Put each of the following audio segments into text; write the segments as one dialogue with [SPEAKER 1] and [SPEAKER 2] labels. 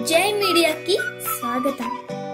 [SPEAKER 1] జై మీడియాకి స్వాగతం.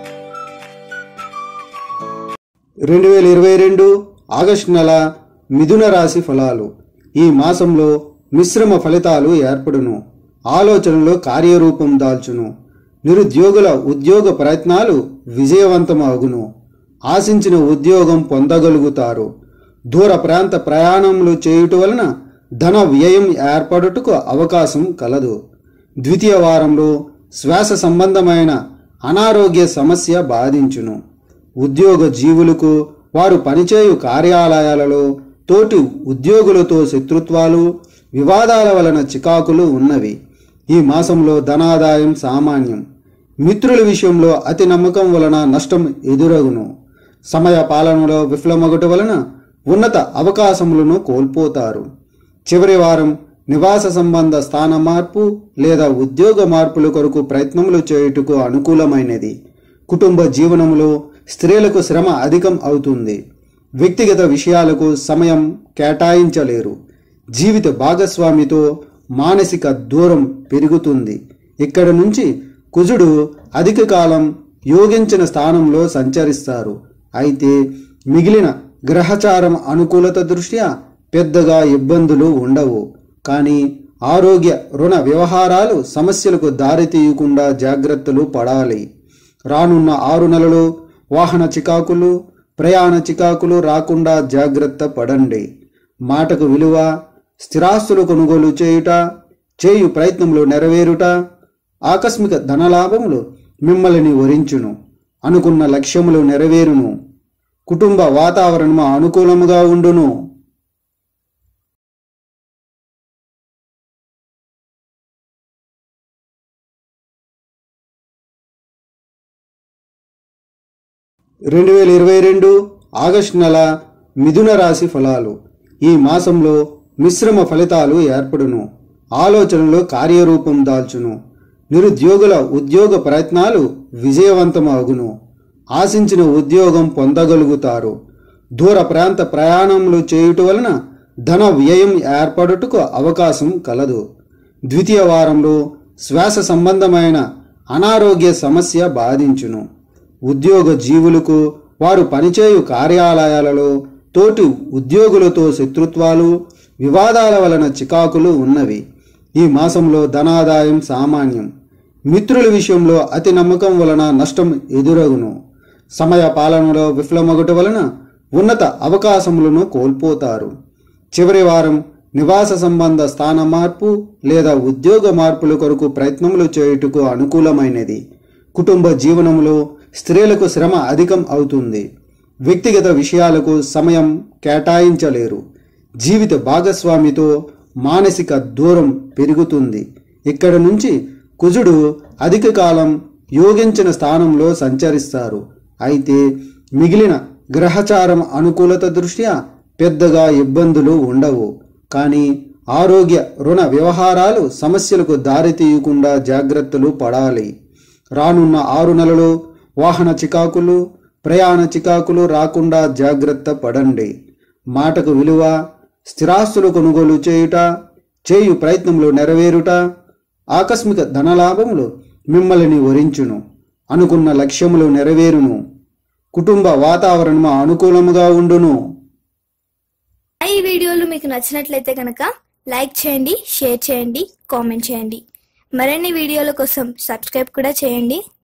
[SPEAKER 2] 2022 ఆగస్టు నెల మిథున రాశి ఫలాలు. ఈ మాసంలో మిశ్రమ ఫలితాలు ఏర్పడును. ఆలోచనలు కార్యరూపం దాల్చును. నిరుద్యోగుల ఉద్యోగ ప్రయత్నాలు విజయవంతమగును. ఆశించిన ఉద్యోగం పొందగలుగుతారు. దూర ప్రాంత ప్రయాణములు చేయుట వలన ధన వ్యయం ఏర్పడుటకు అవకాశం కలదు. ద్వితీయ వారంలో శ్వాస సంబంధమైన అనారోగ్య సమస్య బాధించును. ఉద్యోగ జీవులకు వారు పనిచేయు కార్యాలయాలలో తోటి ఉద్యోగులతో శత్రుత్వాలు, వివాదాల వలన చికాకులు ఉన్నవి. ఈ మాసంలో ధనాదాయం సామాన్యం. మిత్రుల విషయంలో అతి నమ్మకం వలన నష్టం ఎదురగును. సమయ పాలనలో విఫలమగుట వలన ఉన్నత అవకాశములను కోల్పోతారు. చివరి వారం నివాస సంబంధ స్థాన మార్పు లేదా ఉద్యోగ మార్పుల కొరకు ప్రయత్నములు చేయుటకు అనుకూలమైనది. కుటుంబ జీవనములో స్త్రీలకు శ్రమ అధికం అవుతుంది. వ్యక్తిగత విషయాలకు సమయం కేటాయించలేరు. జీవిత భాగస్వామితో మానసిక దూరం పెరుగుతుంది. ఇక్కడ నుంచి కుజుడు అధిక కాలం యోగించిన స్థానంలో సంచరిస్తారు. అయితే మిగిలిన గ్రహచారం అనుకూలత దృష్ట్యా పెద్దగా ఇబ్బందులు ఉండవు. కానీ ఆరోగ్య రుణ వ్యవహారాలు సమస్యలకు దారితీయకుండా జాగ్రత్తలు పడాలి. రానున్న 6 నెలలు వాహన చికాకులు, ప్రయాణ చికాకులు రాకుండా జాగ్రత్త పడండి. మాటకు విలువ, స్థిరాస్తులు కొనుగోలు చేయు ప్రయత్నములు నెరవేరుట, ఆకస్మిక ధనలాభములు మిమ్మల్ని వరించును. అనుకున్న లక్ష్యములు నెరవేరును. కుటుంబ వాతావరణము అనుకూలముగా ఉండును. ఆగస్టు నెల మిథున రాశి ఫలాలు. ఈ మాసంలో మిశ్రమ ఫలితాలు ఏర్పడును. ఆలోచనలు కార్యరూపం దాల్చును. నిరుద్యోగుల ఉద్యోగ ప్రయత్నాలు విజయవంతమగును. ఆశించిన ఉద్యోగం పొందగలుగుతారు. దూర ప్రాంత ప్రయాణములు చేయుట వలన ధన వ్యయం ఏర్పడుటకు అవకాశం కలదు. ద్వితీయ వారంలో శ్వాస సంబంధమైన అనారోగ్య సమస్య బాధించును. ఉద్యోగ జీవులకు వారు పనిచేయు కార్యాలయాలలో తోటి ఉద్యోగులతో శత్రుత్వాలు, వివాదాల వలన చికాకులు ఉన్నవి. ఈ మాసంలో ధనాదాయం సామాన్యం. మిత్రుల విషయంలో అతి నమ్మకం వలన నష్టం ఎదురగును. సమయ పాలనలో విఫలమగుట వలన ఉన్నత అవకాశములను కోల్పోతారు. చివరి వారం నివాస సంబంధ స్థాన మార్పు లేదా ఉద్యోగ మార్పుల కొరకు ప్రయత్నములు చేయుటకు అనుకూలమైనది. కుటుంబ జీవనములో స్త్రీలకు శ్రమ అధికం అవుతుంది. వ్యక్తిగత విషయాలకు సమయం కేటాయించలేరు. జీవిత భాగస్వామితో మానసిక దూరం పెరుగుతుంది. ఇక్కడ నుంచి కుజుడు అధిక కాలం యోగించిన స్థానంలో సంచరిస్తారు. అయితే మిగిలిన గ్రహచారం అనుకూలత దృష్ట్యా పెద్దగా ఇబ్బందులు ఉండవు. కానీ ఆరోగ్య రుణ వ్యవహారాలు సమస్యలకు దారితీయకుండా జాగ్రత్తలు పడాలి. రానున్న 6 నెలలు వాహన చికాకులు, ప్రయాణ చికాకులు రాకుండా జాగ్రత్త పడండి. మాటకు విలువ, స్థిరాస్తులు కొనుగోలు చేయు ప్రయత్నములు నెరవేరుట, ఆకస్మిక ధనలాభములు మిమ్మల్ని వరించును. అనుకున్న లక్ష్యములు నెరవేరును. కుటుంబ వాతావరణము అనుకూలముగా ఉండును.
[SPEAKER 1] ఈ వీడియోలు మీకు నచ్చినట్లయితే కనుక లైక్ చేయండి, షేర్ చేయండి, కామెంట్ చేయండి. మరిన్ని వీడియోల కోసం సబ్స్క్రైబ్ కూడా చేయండి.